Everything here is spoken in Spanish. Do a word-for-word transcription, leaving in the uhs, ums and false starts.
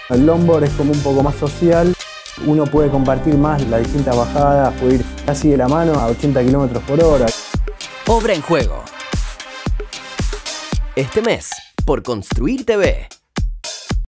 El longboard es como un poco más social, uno puede compartir más las distintas bajadas, puede ir casi de la mano a ochenta kilómetros por hora. Obra en Juego. Este mes, por Construir T V.